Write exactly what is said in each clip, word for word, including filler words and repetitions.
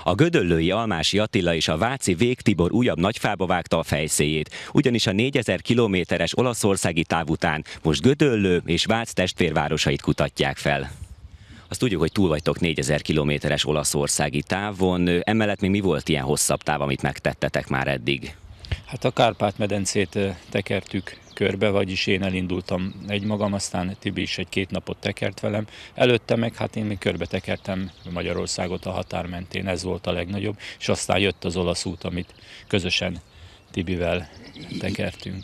A gödöllői Almási Attila és a váci Vég Tibor újabb nagyfába vágta a fejszéjét, ugyanis a négyezer kilométeres olaszországi táv után most Gödöllő és Vác testvérvárosait kutatják fel. Azt tudjuk, hogy túl vagytok négyezer kilométeres olaszországi távon, emellett még mi volt ilyen hosszabb táv, amit megtettetek már eddig? Hát a Kárpát-medencét tekertük körbe, vagyis én elindultam egymagam, aztán Tibi is egy-két napot tekert velem. Előtte meg hát én még körbe tekertem Magyarországot a határ mentén, ez volt a legnagyobb, és aztán jött az olasz út, amit közösen Tibivel tekertünk.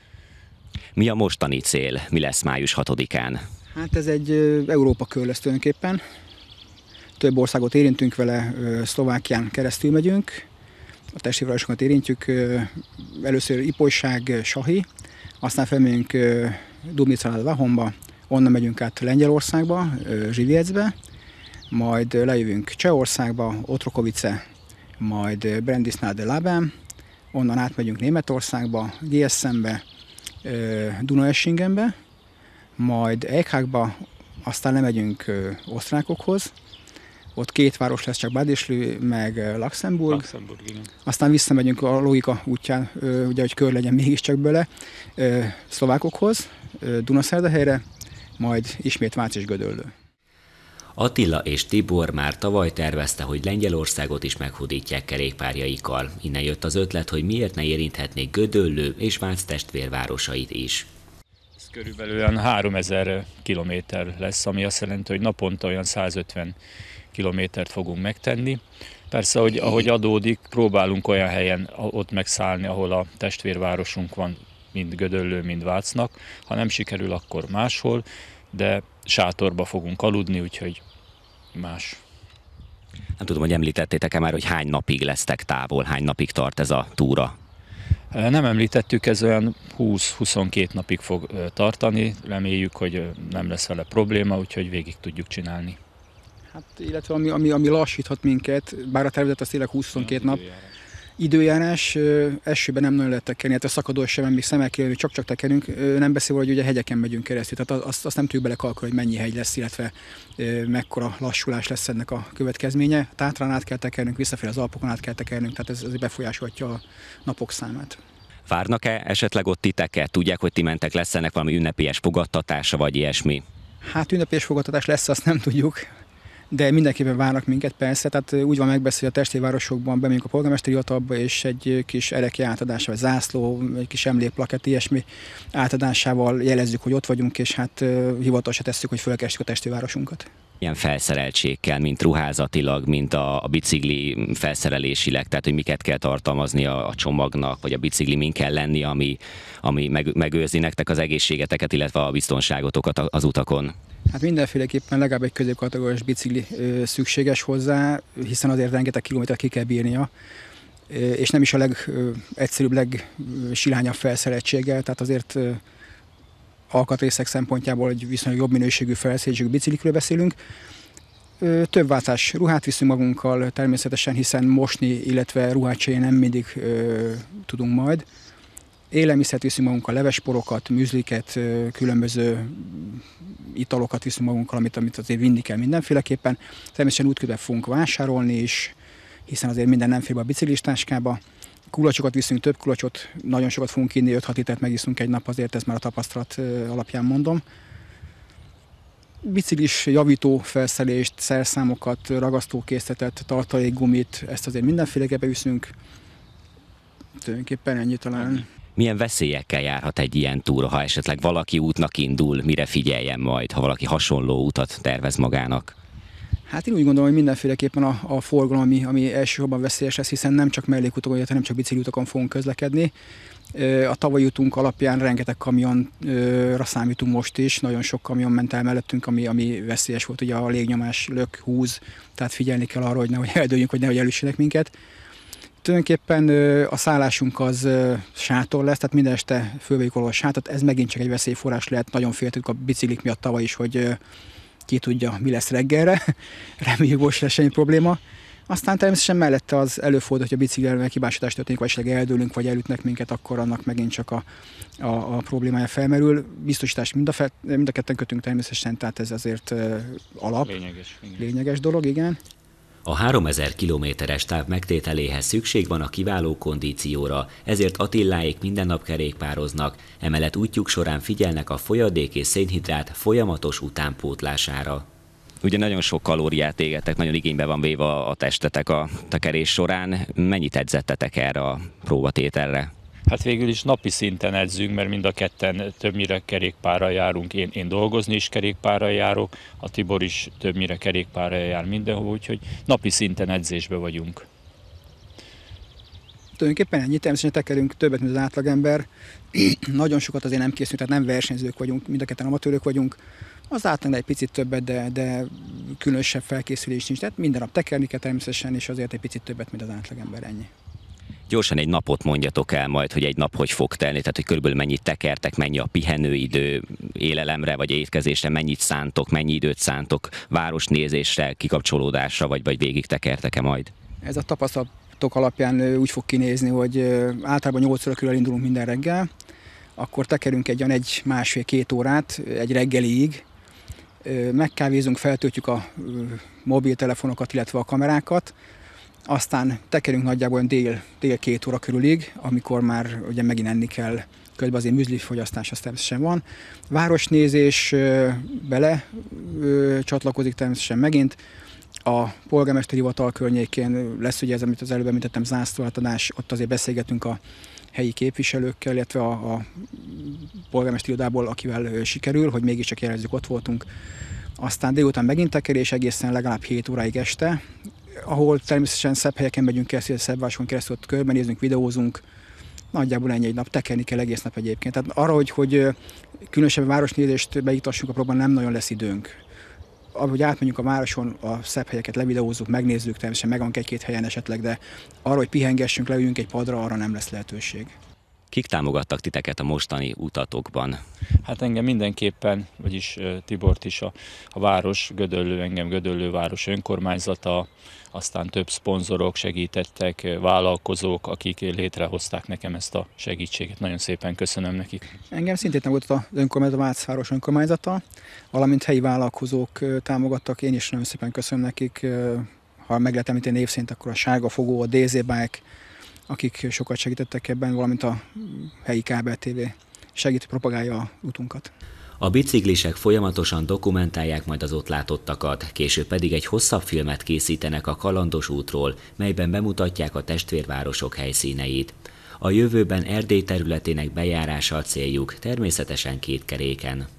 Mi a mostani cél? Mi lesz május hatodikán? Hát ez egy Európa kör lesz tulajdonképpen. Több országot érintünk vele, Szlovákián keresztül megyünk. A testvérvárosokat érintjük, először Ipolyság, Sahi, aztán felmegyünk Dubnica Lahomba, onnan megyünk át Lengyelországba, Zsiviecbe, majd lejövünk Csehországba, Otrokovice, majd Brandisnál de Labem, onnan átmegyünk Németországba, Giesenbe, Dunaeschingenbe, majd Eichhágba, aztán lemegyünk osztrákokhoz. Ott két város lesz, csak Bad Ischl, meg Luxemburg. Luxemburg, igen. Aztán visszamegyünk a logika útján, ugye, hogy kör legyen mégiscsak bele, szlovákokhoz, Dunaszerdahelyre, majd ismét Vác és Gödöllő. Attila és Tibor már tavaly tervezte, hogy Lengyelországot is meghódítják kerékpárjaikkal. Innen jött az ötlet, hogy miért ne érinthetnék Gödöllő és Vác testvérvárosait is. Ez körülbelül olyan háromezer kilométer lesz, ami azt jelenti, hogy naponta olyan százötven kilométert fogunk megtenni. Persze, hogy ahogy adódik, próbálunk olyan helyen ott megszállni, ahol a testvérvárosunk van, mind Gödöllő, mind Vácnak. Ha nem sikerül, akkor máshol, de sátorba fogunk aludni, úgyhogy más. Nem tudom, hogy említettétek-e már, hogy hány napig lesztek távol, hány napig tart ez a túra? Nem említettük, ez olyan húsz-huszonkettő napig fog tartani, reméljük, hogy nem lesz vele probléma, úgyhogy végig tudjuk csinálni. Hát, illetve ami, ami, ami lassíthat minket, bár a tervezet az tényleg húsz-huszonkettő nap, időjárás, esőben nem nagyon lehet tekerni, hát a szakadó esőben még szemekről csak-csak tekerünk, nem beszélve, hogy ugye hegyeken megyünk keresztül, tehát azt, azt nem tudjuk belekalkulni, hogy mennyi hegy lesz, illetve mekkora lassulás lesz ennek a következménye. Tátrán át kell tekernünk, visszafelé az Alpokon át kell tekernünk, tehát ez, ez befolyásolhatja a napok számát. Várnak-e esetleg ott titeket? Tudják, hogy ti mentek, lesz ennek valami ünnepélyes fogadtatása, vagy ilyesmi? Hát ünnepélyes fogadtatás lesz, azt nem tudjuk. De mindenképpen várnak minket, persze, tehát úgy van megbeszélve, hogy a testvérvárosokban bemegyünk a polgármesteri hivatalba, és egy kis ereki átadása, vagy zászló, egy kis emlékplakett, ilyesmi átadásával jelezzük, hogy ott vagyunk, és hát hivatalosra tesszük, hogy fölkerestjük a testvérvárosunkat. Ilyen felszereltség kell, mint ruházatilag, mint a, a bicikli felszerelésileg, tehát hogy miket kell tartalmazni a, a csomagnak, vagy a bicikli min kell lenni, ami, ami meg, megőrzi nektek az egészségeteket, illetve a biztonságotokat az utakon. Hát mindenféleképpen legalább egy középkategóriás bicikli ö, szükséges hozzá, hiszen azért rengeteg kilométert ki kell bírnia, ö, és nem is a legegyszerűbb, legsilányabb felszereltséggel, tehát azért ö, alkatrészek szempontjából egy viszonylag jobb minőségű felszereltségű biciklikről beszélünk. Ö, több váltás ruhát viszünk magunkkal természetesen, hiszen mosni, illetve ruhát cserélni nem mindig ö, tudunk majd. Élelmiszert viszünk magunkkal, levesporokat, műzliket, különböző italokat viszünk magunkkal, amit, amit azért vinni kell mindenféleképpen. Természetesen útközben fogunk vásárolni is, hiszen azért minden nem fér be a biciklistáskába. Kulacsokat viszünk, több kulacsot, nagyon sokat fogunk inni, öt-hat litert megiszunk egy nap, azért ez már a tapasztalat alapján mondom. Biciklis javító felszerelést, szerszámokat, ragasztókészletet, tartalékgumit, ezt azért mindenféleképpen viszünk. Tulajdonképpen ennyi talán. Milyen veszélyekkel járhat egy ilyen túra, ha esetleg valaki útnak indul, mire figyeljen majd, ha valaki hasonló utat tervez magának? Hát én úgy gondolom, hogy mindenféleképpen a, a forgalom, ami, ami elsősorban veszélyes lesz, hiszen nem csak mellékutakon, illetve nem csak bicikliutakon fogunk közlekedni. A tavalyi utunk alapján rengeteg kamionra számítunk most is, nagyon sok kamion ment el mellettünk, ami, ami veszélyes volt, ugye a légnyomás lök, húz, tehát figyelni kell arra, hogy nehogy eldőljünk, hogy nehogy elüssenek minket. Tulajdonképpen a szállásunk az sátor lesz, tehát minden este fölvegyük valahol a sátrat, ez megint csak egy veszélyforrás lehet, nagyon féltük a biciklik miatt tavaly is, hogy ki tudja, mi lesz reggelre, reméljük most lesz semmi probléma. Aztán természetesen mellette az előfordul, hogy a biciklivel meghibásodás történik, vagy esetleg eldőlünk, vagy elütnek minket, akkor annak megint csak a, a, a problémája felmerül. Biztosítást mind a, fe, mind a ketten kötünk természetesen, tehát ez azért alap, lényeges, lényeges dolog, igen. A háromezer kilométeres táv megtételéhez szükség van a kiváló kondícióra, ezért Attiláék minden nap kerékpároznak, emellett útjuk során figyelnek a folyadék és szénhidrát folyamatos utánpótlására. Ugye nagyon sok kalóriát égetek, nagyon igénybe van véve a testetek a tekerés során. Mennyit edzettetek erre a próbatételre? Hát végül is napi szinten edzünk, mert mind a ketten többnyire kerékpárral járunk. Én, én dolgozni is kerékpárral járok, a Tibor is többnyire kerékpárral jár mindenhol, úgyhogy napi szinten edzésbe vagyunk. Tulajdonképpen ennyi, természetesen tekerünk többet, mint az átlagember. Nagyon sokat azért nem készülünk, tehát nem versenyzők vagyunk, mind a ketten amatőrök vagyunk. Az átlagnál egy picit többet, de, de különösebb felkészülés nincs. Tehát minden nap tekerni kell természetesen, és azért egy picit többet, mint az átlagember, ennyi. Gyorsan egy napot mondjatok el majd, hogy egy nap hogy fog telni, tehát hogy körülbelül mennyit tekertek, mennyi a pihenőidő, élelemre vagy étkezésre, mennyit szántok, mennyi időt szántok, városnézésre, kikapcsolódásra, vagy, vagy végig tekertek-e majd? Ez a tapasztalatok alapján úgy fog kinézni, hogy általában nyolc óra körül indulunk minden reggel, akkor tekerünk egy olyan egy másfél-két órát egy reggeliig, megkávézunk, feltöltjük a mobiltelefonokat, illetve a kamerákat, aztán tekerünk nagyjából dél, dél két óra körülig, amikor már ugye megint enni kell, közben azért műzlifogyasztás az természetesen van. Városnézés bele ö, csatlakozik természetesen megint. A polgármesteri hivatal környékén lesz ugye ez, amit az előbb említettem, zászlóátadás, ott azért beszélgetünk a helyi képviselőkkel, illetve a, a polgármesteri irodából, akivel sikerül, hogy mégiscsak jelezzük, ott voltunk. Aztán délután megint tekerés egészen legalább hét óráig este, ahol természetesen szebb helyeken megyünk keresztül, szebb városon keresztül, ott körbenézünk, videózunk. Nagyjából ennyi egy nap, tekerni kell egész nap egyébként. Tehát arra, hogy, hogy különösebb városnézést beiktassunk a próbán, nem nagyon lesz időnk. Ahogy átmenjünk a városon, a szebb helyeket levideózzuk, megnézzük, természetesen megvan egy-két helyen esetleg, de arra, hogy pihengessünk, leüljünk egy padra, arra nem lesz lehetőség. Kik támogattak titeket a mostani utatokban? Hát engem mindenképpen, vagyis Tibort is a, a város, Gödöllő, engem Gödöllő város önkormányzata, aztán több szponzorok segítettek, vállalkozók, akik létrehozták nekem ezt a segítséget. Nagyon szépen köszönöm nekik. Engem szintén támogatott az önkormányzat, a Vácváros önkormányzata, valamint helyi vállalkozók támogattak, én is nagyon szépen köszönöm nekik. Ha meg lehet említeni név szerint, akkor a Sárga Fogó, a dé zé Bike, akik sokat segítettek ebben, valamint a helyi kábel té vé segít, propagálja a utunkat. A biciklisek folyamatosan dokumentálják majd az ott látottakat, később pedig egy hosszabb filmet készítenek a kalandos útról, melyben bemutatják a testvérvárosok helyszíneit. A jövőben Erdély területének bejárása a céljuk, természetesen két keréken.